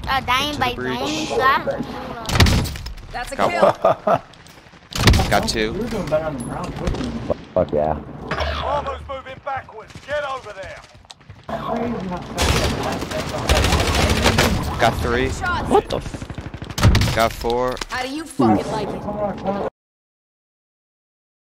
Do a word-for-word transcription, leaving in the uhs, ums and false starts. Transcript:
Uh, dying by dying. God. That's a Got kill. one. Got two. We're doing better on the ground. Fuck yeah. Bravo's moving backwards. Get over there. Got three. Shots. What the f? Got four. How do you fucking like it?